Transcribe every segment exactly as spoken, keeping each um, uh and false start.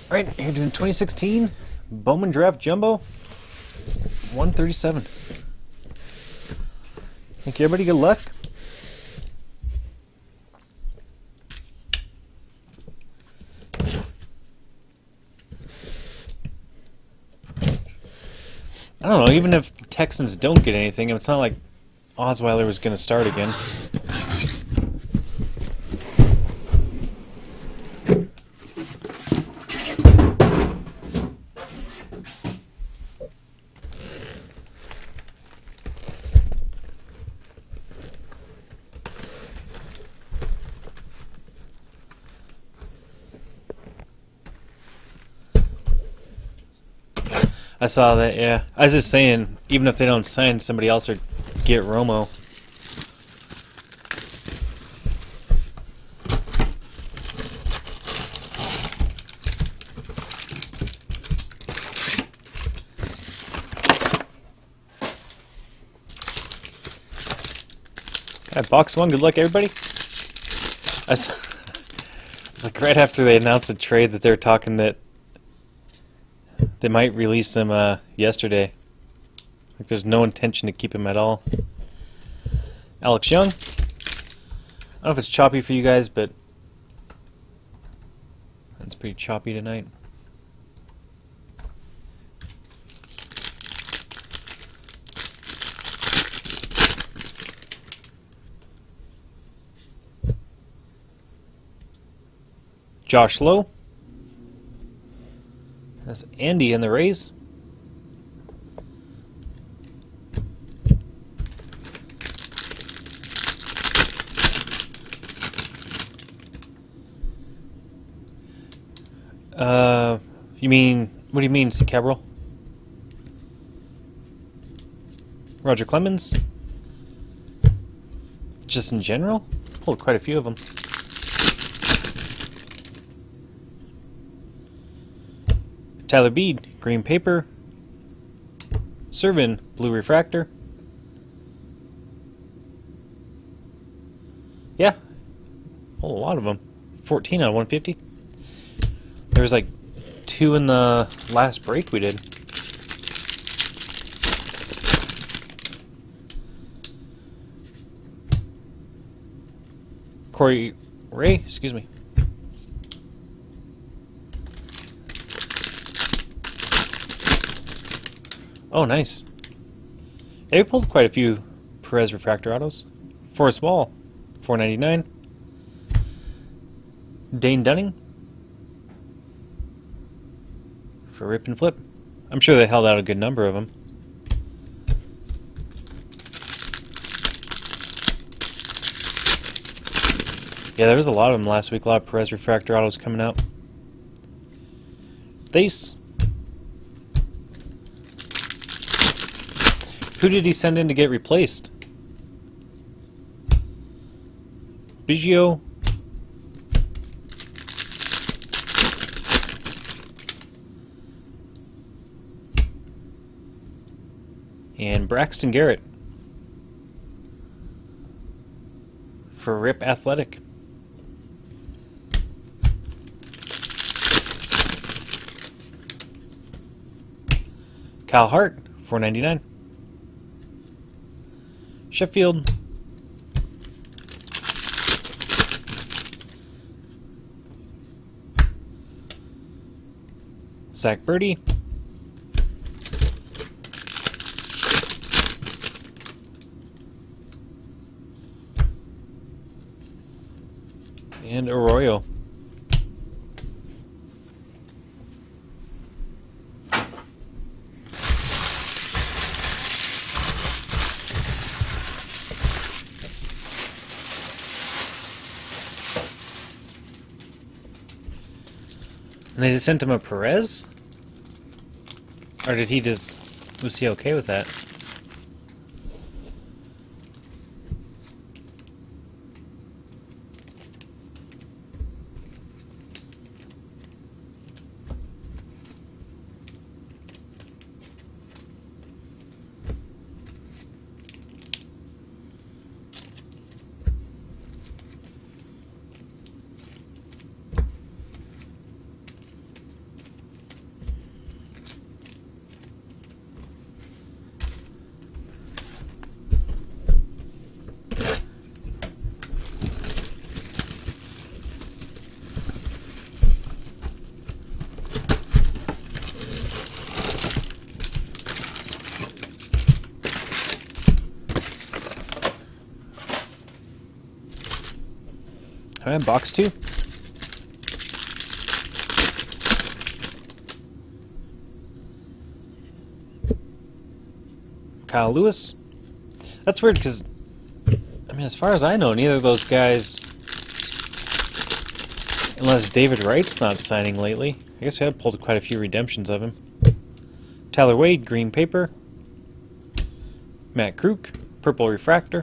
Alright, here doing twenty sixteen Bowman Draft Jumbo one thirty-seven. Thank you, everybody. Good luck. I don't know, even if the Texans don't get anything, it's not like Osweiler was going to start again. I saw that, yeah. I was just saying, even if they don't sign somebody else or get Romo. Alright, box one, good luck everybody. I saw, it was like right after they announced the trade that they were talking that they might release him uh, yesterday. Like there's no intention to keep him at all. Alex Young. I don't know if it's choppy for you guys, but it's pretty choppy tonight. Josh Lowe. That's Andy in the Rays. Uh, you mean, what do you mean, Cabral? Roger Clemens? Just in general? Pulled quite a few of them. Tyler Beede, green paper. Servin, blue refractor. Yeah, a whole lot of them. fourteen out of one fifty. There was like two in the last break we did. Corey Ray, excuse me. Oh, nice. They pulled quite a few Perez refractor autos. Forrest Wall, four ninety-nine. Dane Dunning for rip and flip. I'm sure they held out a good number of them. Yeah, there was a lot of them last week. A lot of Perez refractor autos coming out. Thase. Who did he send in to get replaced? Biggio. And Braxton Garrett for Rip Athletic. Kyle Hart, four ninety-nine. Sheffield. Zach Birdie. And Arroyo. And they just sent him a Perez? Or did he just... was he okay with that? Alright, box two. Kyle Lewis. That's weird because, I mean, as far as I know, neither of those guys, unless David Wright's not signing lately. I guess we have pulled quite a few redemptions of him. Tyler Wade, green paper. Matt Kruk, purple refractor.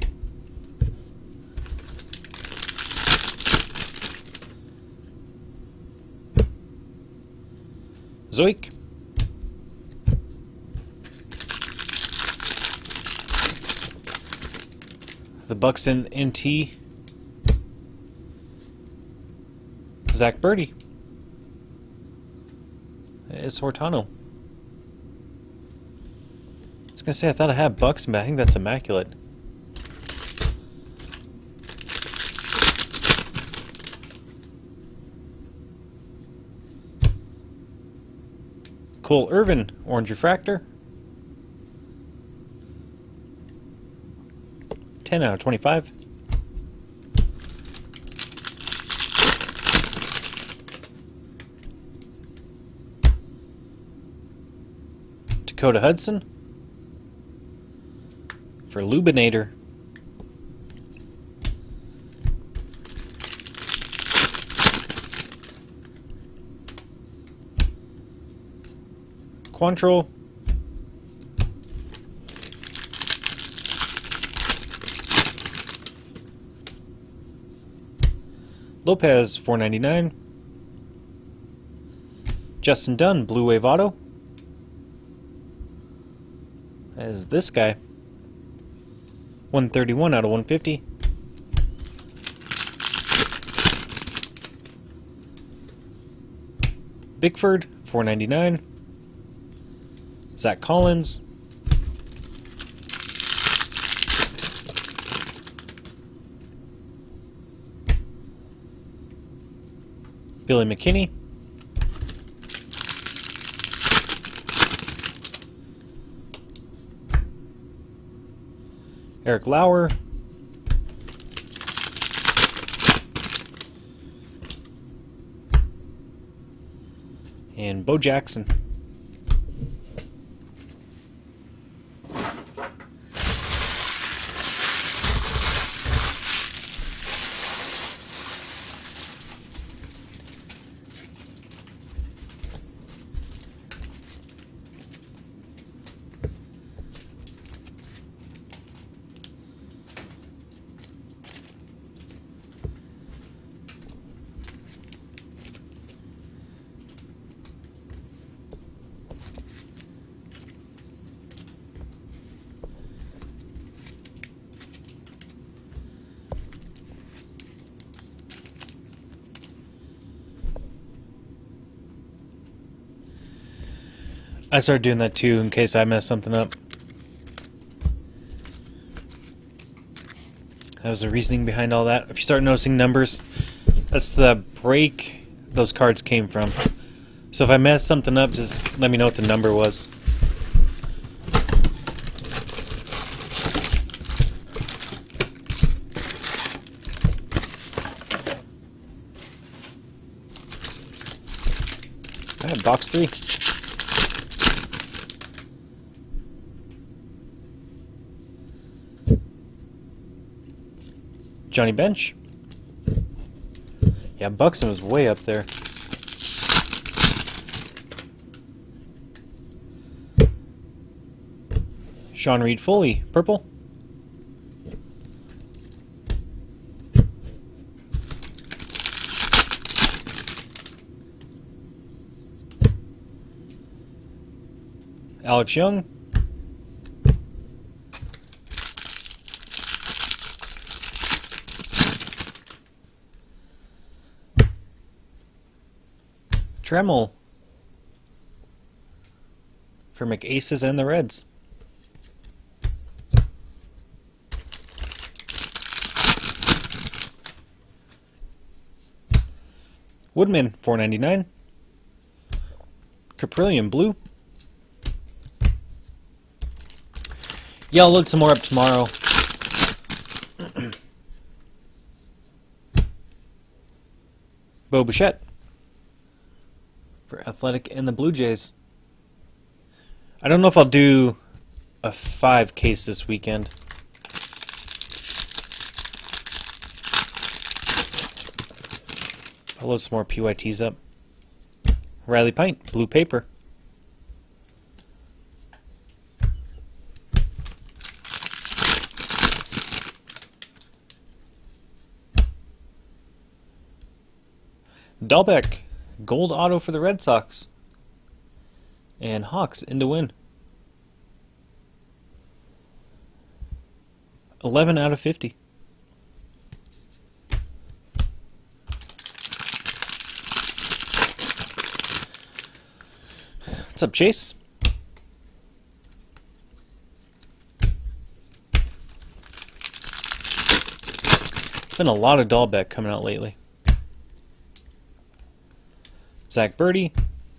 Zoik. The Buxton N T. Zach Birdie. It's Hortano. I was going to say, I thought I had Buxton, but I think that's immaculate. Cole Irvin, orange refractor. ten out of twenty-five. Dakota Hudson for Lubinator. Quantrill. Lopez, four ninety-nine. Justin Dunn, Blue Wave Auto. That is this guy. one thirty-one out of one fifty. Bickford, four ninety-nine. Zach Collins. Billy McKinney. Eric Lauer. And Bo Jackson. I started doing that too in case I mess something up. That was the reasoning behind all that. If you start noticing numbers, that's the break those cards came from. So if I mess something up, just let me know what the number was. Alright, box three. Johnny Bench. Yeah, Buxton was way up there. Sean Reed Foley, purple. Alex Young. Dremel for McAces and the Reds. Woodman, four ninety-nine. Caprillion blue. Yeah, I'll load some more up tomorrow. Bo Bichette for Athletic and the Blue Jays. I don't know if I'll do a five case this weekend. I'll load some more P Y Ts up. Riley Pint, blue paper. Dahlbeck, gold auto for the Red Sox. And Hawks in to win. eleven out of fifty. What's up, Chase? There's been a lot of Dahlbeck coming out lately. Zach Birdie.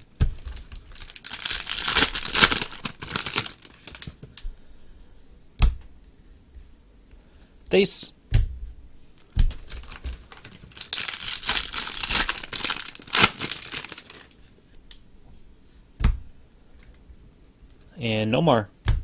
Dace. And Nomar.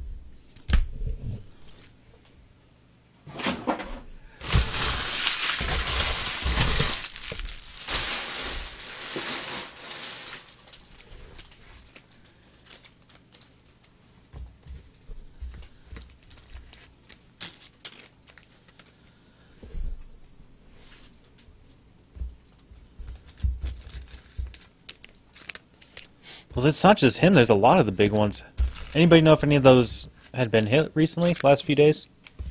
Well, it's not just him. There's a lot of the big ones. Anybody know if any of those had been hit recently, the last few days?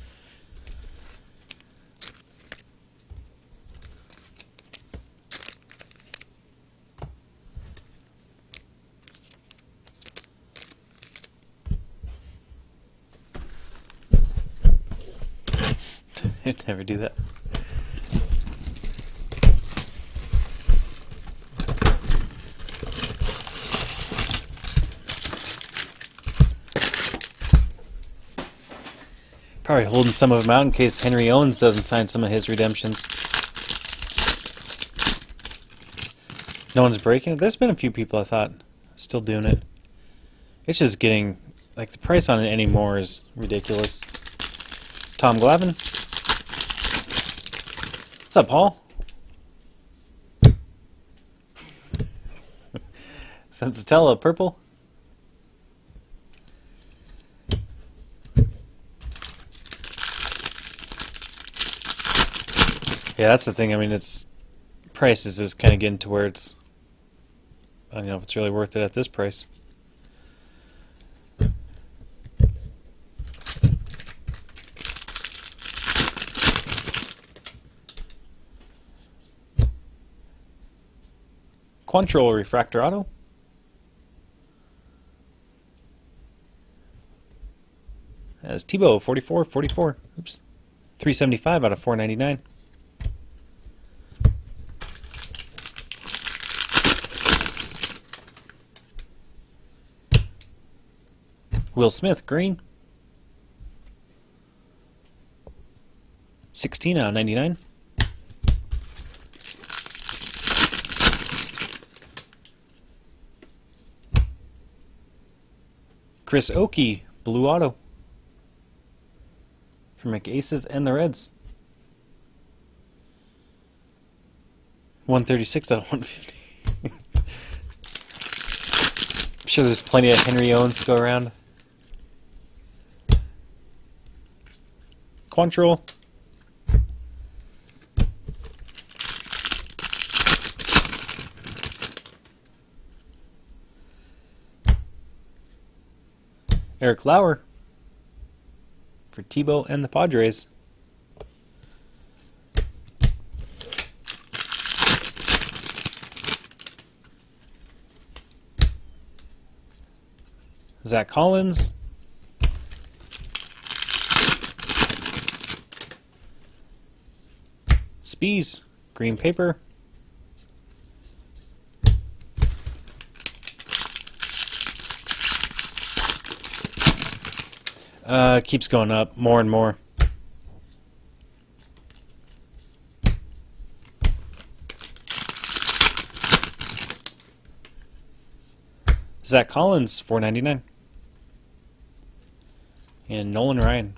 I'd never do that. Probably holding some of them out in case Henry Owens doesn't sign some of his redemptions. No one's breaking it. There's been a few people I thought still doing it. It's just getting, like, the price on it anymore is ridiculous. Tom Glavine. What's up, Paul? Sensatella, purple. Yeah, that's the thing. I mean, it's prices is kind of getting to where it's, I don't know if it's really worth it at this price. Quantrill refractor auto. That's Tebow, forty-four forty-four. Oops. three seventy-five out of four ninety-nine. Will Smith, green. sixteen out of ninety-nine. Chris Oakey, blue auto. For McAces and the Reds. one thirty-six out of one fifty. I'm sure there's plenty of Henry Owens to go around. Quantrill. Eric Lauer for Tebow and the Padres. Zach Collins. Spees, green paper. Uh, keeps going up more and more. Zach Collins, four ninety-nine. And Nolan Ryan.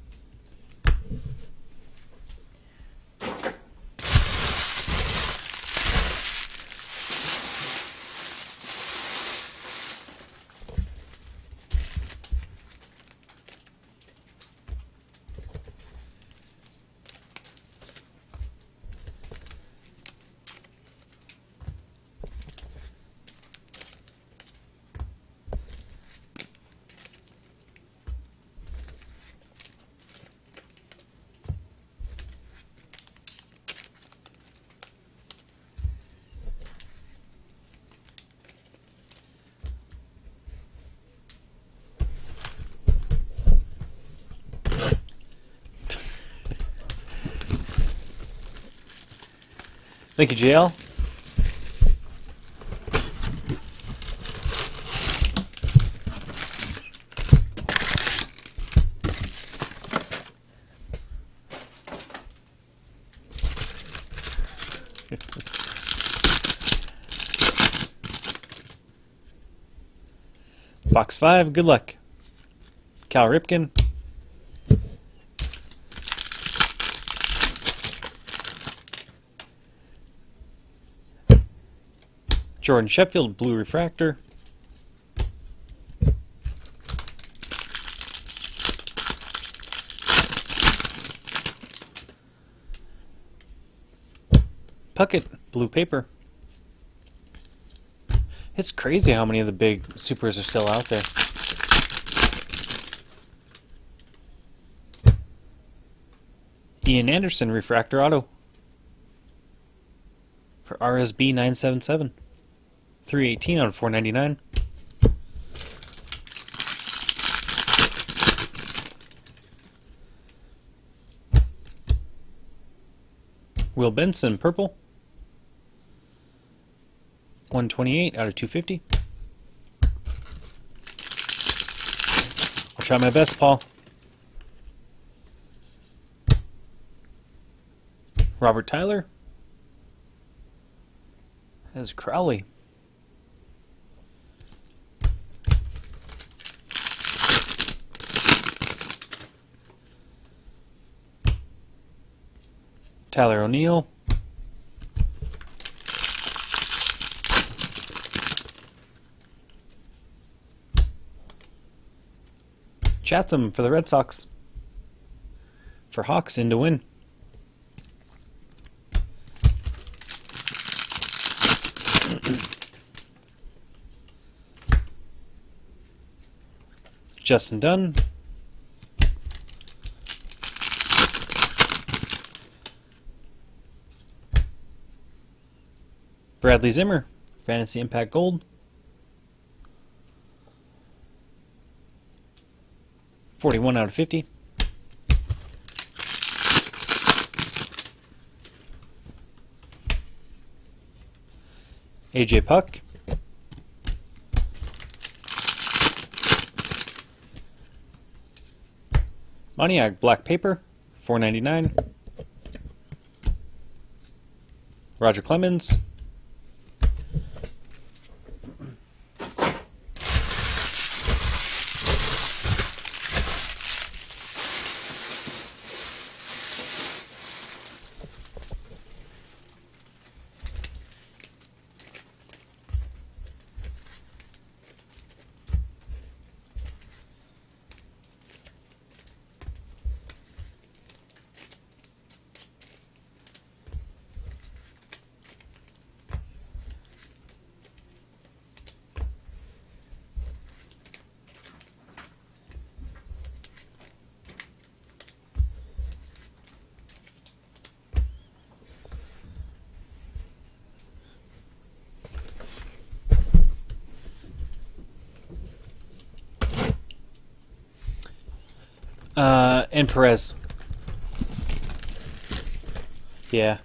Thank you, J L. Box five, good luck. Cal Ripken. Jordan Sheffield, blue refractor. Puckett, blue paper. It's crazy how many of the big supers are still out there. Ian Anderson, refractor auto. For R S B nine seven seven. three eighteen out of four ninety-nine. Will Benson, purple. one twenty-eight out of two fifty. I'll try my best, Paul. Robert Tyler. There's Crowley. Tyler O'Neill. Chatham for the Red Sox. For Hawks, in to win. Justin Dunn. Bradley Zimmer, Fantasy Impact Gold. forty-one out of fifty. A J Puck. Moniak, black paper, four ninety-nine. Roger Clemens. Uh, and Perez. Yeah.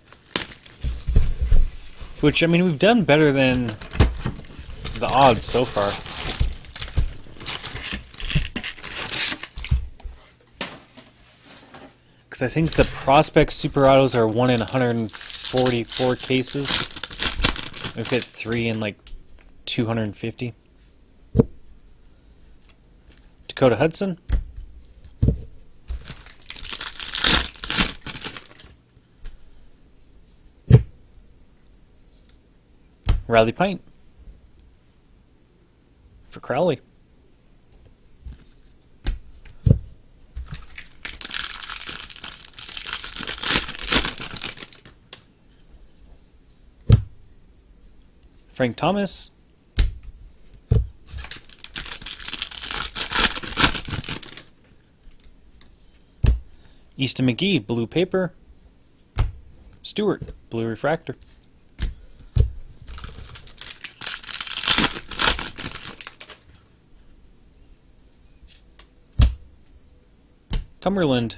Which, I mean, we've done better than the odds so far. Because I think the Prospect Super Autos are one in one hundred forty-four cases. We've hit three in like two hundred fifty. Dakota Hudson. Riley Pint for Crowley. Frank Thomas. Easton McGee, blue paper. Stewart, blue refractor. Cumberland.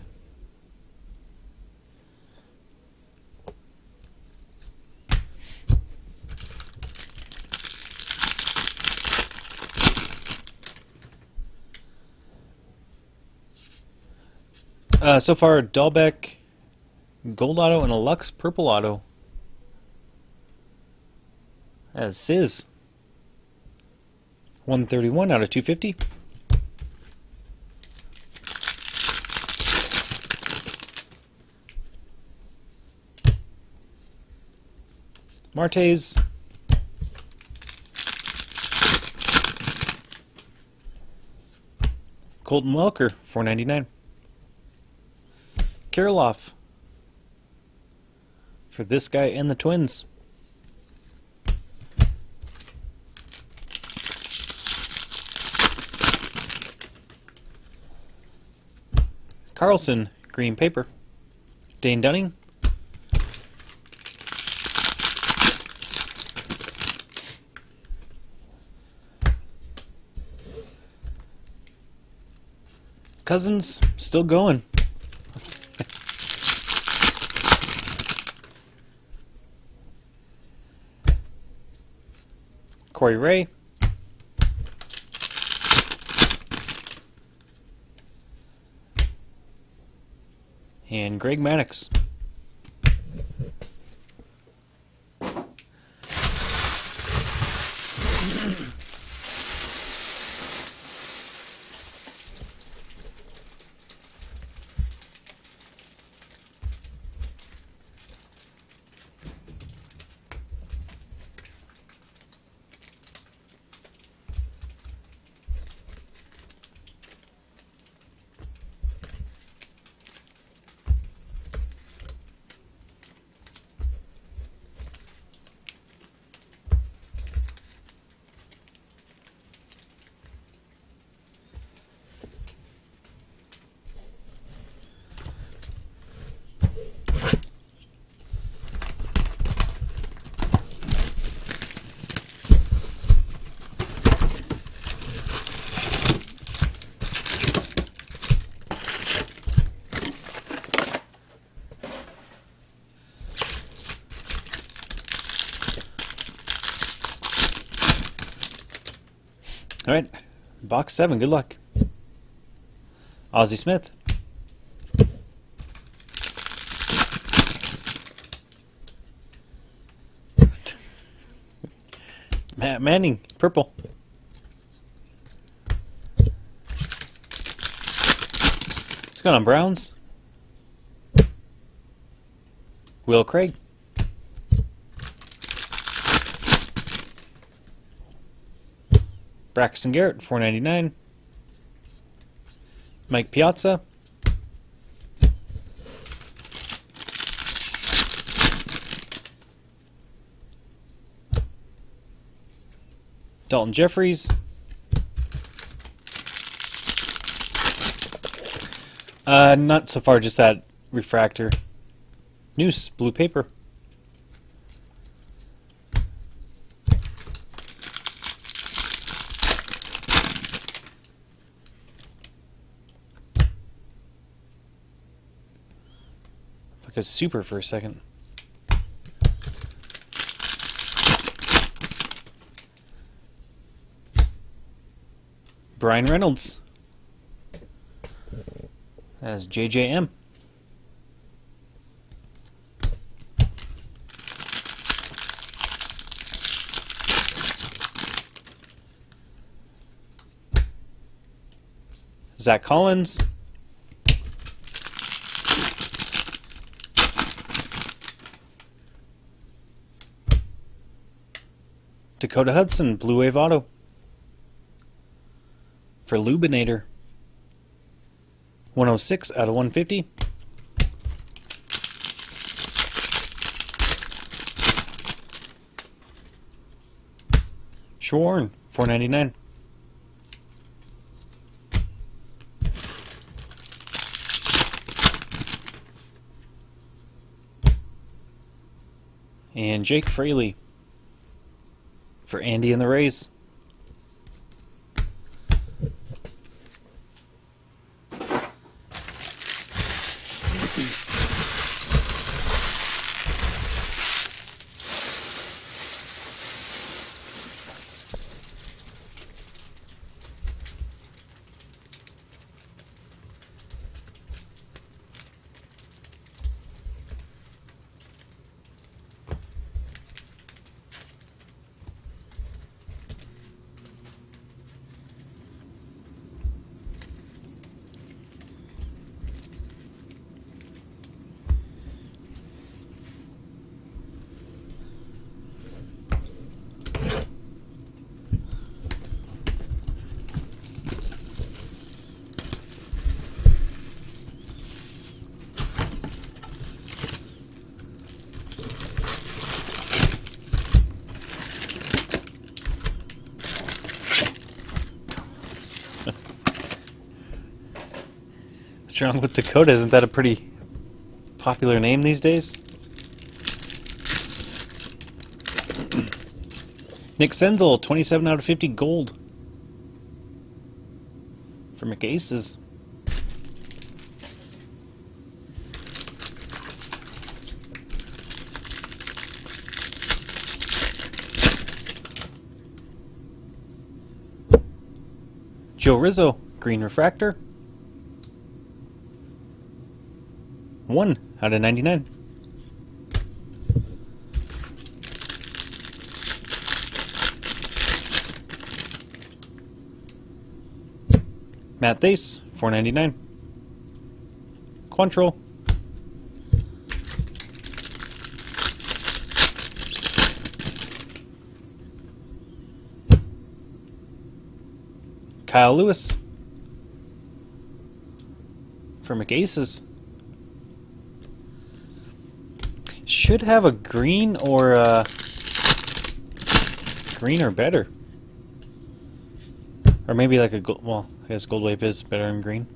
Uh, so far, Dahlbeck, gold auto, and a Lux purple auto. As Sizz. one thirty-one out of two fifty. Martes. Colton Welker, four ninety-nine. Kirilloff for this guy and the Twins. Carlson, green paper. Dane Dunning. Cousins, still going. Corey Ray. And Greg Maddux. All right, box seven, good luck. Ozzie Smith. Matt Manning, purple. What's going on, Browns? Will Craig. Braxton Garrett, four ninety-nine. Mike Piazza. Dalton Jeffries. Uh, not so far, just that refractor. Noose, blue paper. It's like a super for a second. Brian Reynolds as J J M. Zach Collins. Dakota Hudson, Blue Wave Auto. For Lubinator. one oh six out of one fifty. Schwarn, four ninety-nine. And Jake Fraley for Andy and the Rays. What's wrong with Dakota? Isn't that a pretty popular name these days? Nick Senzel, twenty-seven out of fifty gold. For McAces. Joe Rizzo, green refractor. one out of ninety-nine. Matt Thace, four ninety-nine. Quantrill. Kyle Lewis for McAces. Should have a green or a green or better, or maybe like a gold. Well, I guess Gold Wave is better than green.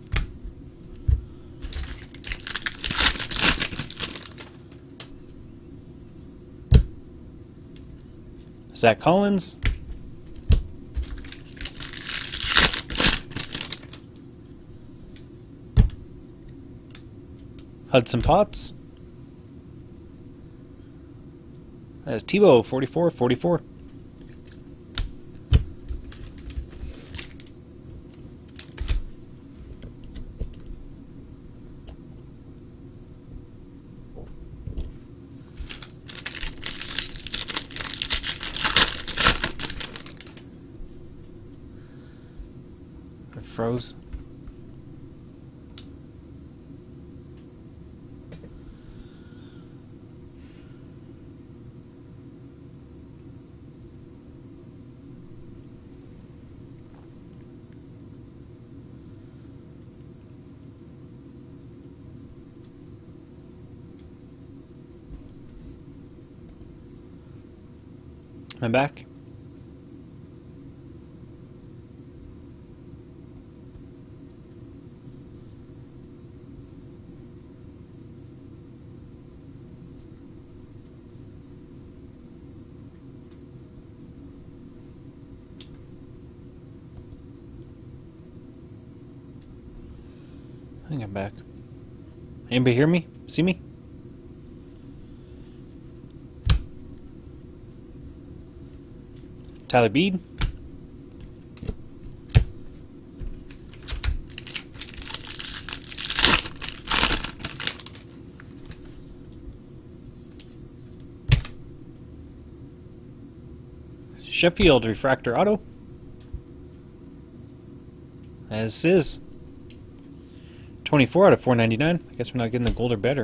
Zach Collins. Hudson Potts. That is Tebow, forty-four forty-four. It froze. I'm back. I think I'm back. Anybody hear me? See me? Tyler Beede. Sheffield Refractor Auto. As is. twenty-four out of four ninety-nine. I guess we're not getting the gold or better.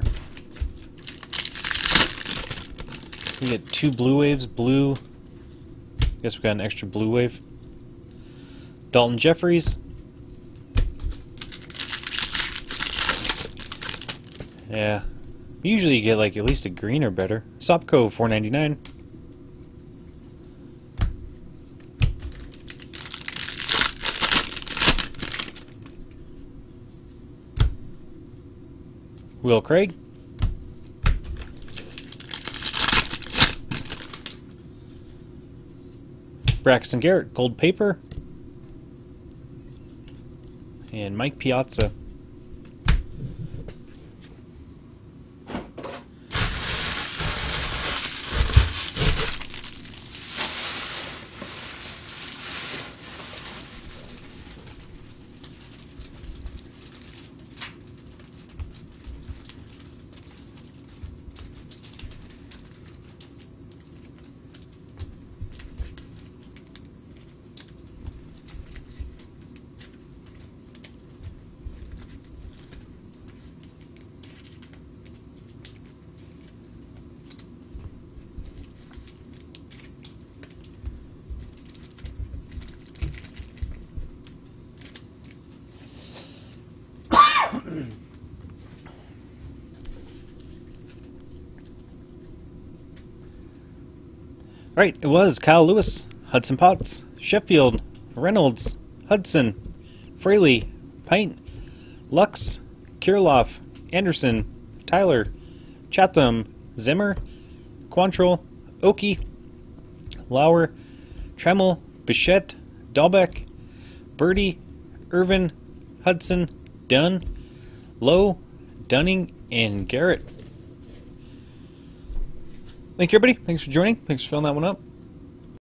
We get two blue waves. Blue. I guess we got an extra blue wave. Dalton Jeffries. Yeah. Usually you get like at least a green or better. Sopko four ninety-nine. Will Craig. Braxton Garrett, gold paper. And Mike Piazza. Right, it was Kyle Lewis, Hudson Potts, Sheffield, Reynolds, Hudson, Fraley, Pint, Lux, Kirilloff, Anderson, Tyler, Chatham, Zimmer, Quantrill, Oki, Lauer, Tremmel, Bichette, Dahlbeck, Birdie, Irvin, Hudson, Dunn, Lowe, Dunning, and Garrett. Thank you, everybody. Thanks for joining. Thanks for filling that one up.